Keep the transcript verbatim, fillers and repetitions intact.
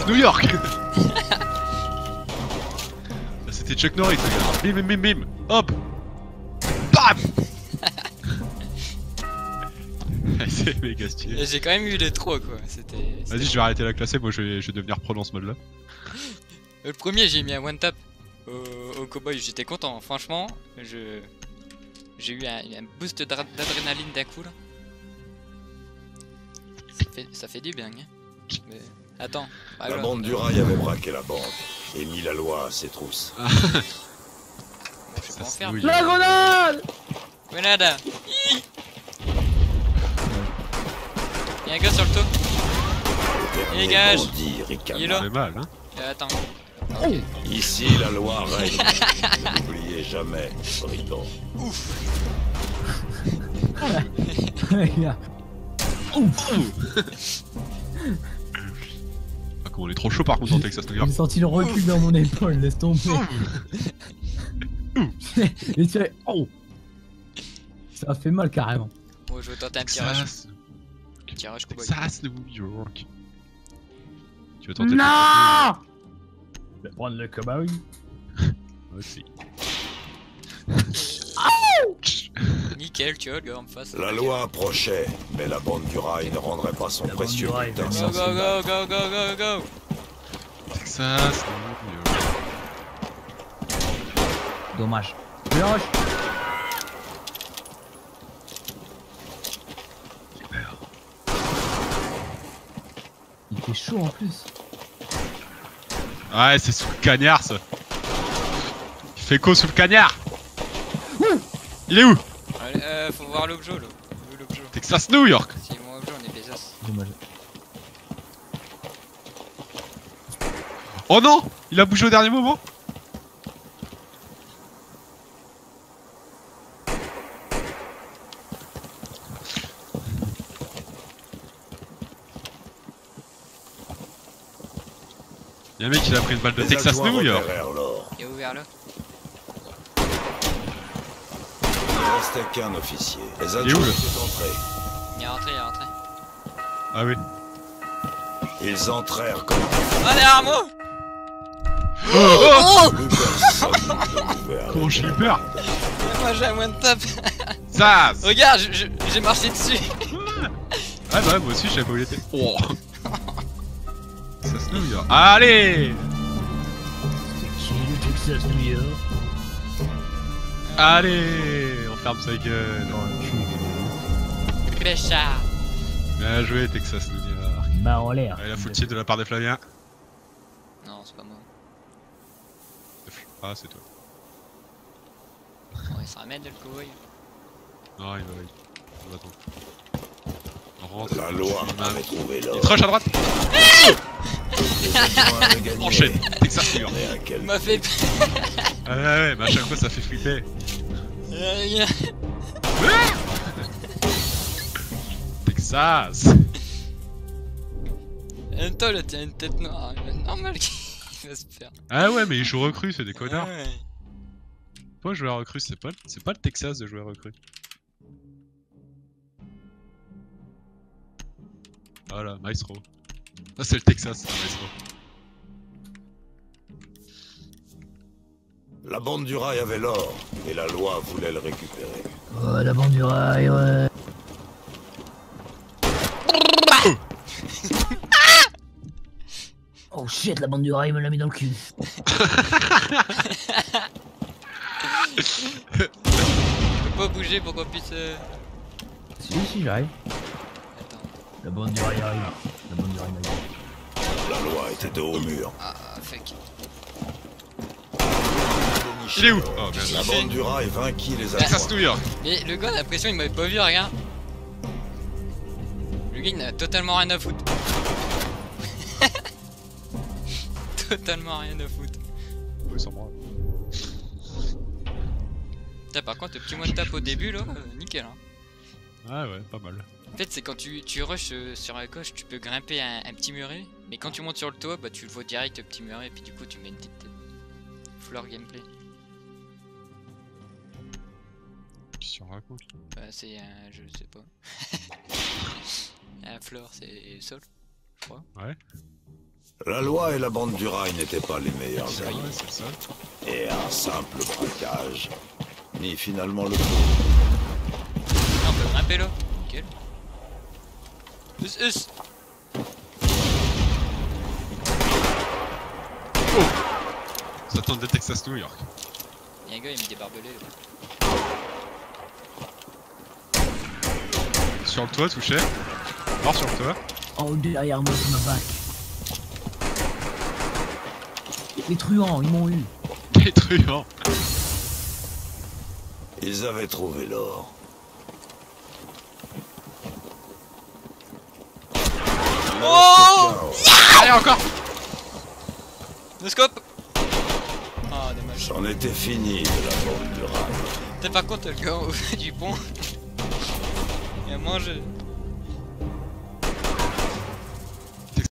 New York. C'était Chuck Norris, regarde. Bim bim bim bim. Hop. Bam. C'est méga stylé. J'ai quand même eu les trois quoi, c'était... Vas-y, je vais arrêter la classe, moi je vais, je vais devenir pro dans ce mode là. Le premier j'ai mis un one tap au, au cowboy, j'étais content, franchement, je... J'ai eu un, un boost d'adrénaline d'un coup là. Ça fait, ça fait du bien hein. Mais... Attends. La alors... bande du rail avait braqué la banque et mis la loi à ses trousses. Bon, je peux en faire. Oui. La grenade! Grenade. Y'a un gars sur le toit. Le dernier Dégage. bandit ricana. Il est là. C'est mal, hein. Euh, attends. Oh. Ici, la loi règne. N'oubliez jamais, brigand. Ouf. Ah, comment on est trop chaud par contre dans Texas New York. J'ai senti le recul dans mon épaule, laisse tomber. Et tu fais oh. Ça fait mal carrément. Bon, je vais tenter un petit rush. Texas. Un petit rush cowboy. Texas New York. Tu veux tenter Non. Je vais prendre le cowboy. Aussi. Nickel, tu vois, le gars en face. La loi approchait, mais la bande du rail ne rendrait pas son La précieux bande du rail, butin Go sans go se go battre. go go go go. Texas New York. Dommage. Je rush. Il fait chaud en plus. Ouais, c'est sous le cagnard ça. Il fait quoi sous le cagnard? Il est où? Allez, euh, faut voir l'objet là. Où est l'objet? Texas New York. Si mon objet on est Bezos. Dommage. Oh non! Il a bougé au dernier moment. Y'a un mec qui a pris une balle de Les Texas adjoints New York. repérèrent l'or. Il est ouvert là. Il ne restait qu'un officier. Les Il est où, adjoints là? étaient entrés. Il est rentré, il est rentré. Ah oui. Ils entrèrent comme Ah, derrière moi! Oh! plus personne ne pouvait Comment arrêter j'ai eu la peur? bande. Moi j'ai un one tap. Ça! Regarde, je- je- j'ai marché dessus. Ah bah moi aussi je savais pas où il était. Oh. Texas New York. Allez! C'est qui le Texas New York? Allez! On ferme sa gueule. Cléchard. Bien joué Texas New York. Bah en l'air. Allez, la foutille de la part de Flavien. Non, c'est pas moi. Ah c'est toi. Ouais, ça ramène le cowboy. Non il va, il va attendre. On rentre. La loi avait trouvé l'or. Il trush à droite. Les adjoints avaient gagné. Enchaîne. Texas New York. Mais à quel Il m'a fait Ah ouais ouais mais à chaque fois ça fait flipper. rien. Texas. Et toi là, t'as une tête noire. Normal qu'il va se faire. Ah ouais mais ils jouent recrues, c'est des connards. Ouais. Toi joueur recrue, c'est pas, c'est pas le Texas de joueur recrue. Voilà, Maestro. Ça c'est le Texas, c'est Maestro. La bande du rail avait l'or et la loi voulait le récupérer. Oh la bande du rail, ouais. Oh shit, la bande du rail me l'a mis dans le cul. Je peux pas bouger pour qu'on puisse. Euh... Si, si, j'arrive. Attends. La bande du rail arrive. La bande du rail arrive. La loi était dos au mur. Ah, fuck. Il est où? Oh bien La joué. bande du rail vainquit les Texas adjoints. New York. Mais le gars, a l'impression il m'avait pas vu, regarde. Le gars, il n'a totalement rien à foutre. Totalement rien à foutre. Oui, sans moi. Putain, par contre, le petit one tap au début là, euh, nickel. Hein. Ah ouais, pas mal. En fait, c'est quand tu, tu rushes euh, sur la gauche, tu peux grimper un, un petit muret. Mais quand tu montes sur le toit, bah tu le vois direct le petit muret. Et puis du coup, tu mets une petite tête. Floor gameplay. Qu'est-ce qu'on raconte? Bah, c'est un. Je sais pas. Un floor, c'est sol, je crois. Ouais. La loi et la bande du rail n'étaient pas les meilleurs C'est vrai, amis. c'est le seul. Et un simple braquage ni finalement le coup. Ah, on peut grimper là. Nickel. Us, us. Ça tente de Texas New York. Y'a un gars, il me met des barbelés là. Sur le toit, touché. Mort sur le toit. Oh, derrière moi, sur ma bac. Les truands, ils m'ont eu. Les truands. Ils avaient trouvé l'or. Oh! Allez, encore. No scope. Ah, dommage. J'en étais fini de la bande du rail. T'as par contre le gars au du pont. Il a mangé.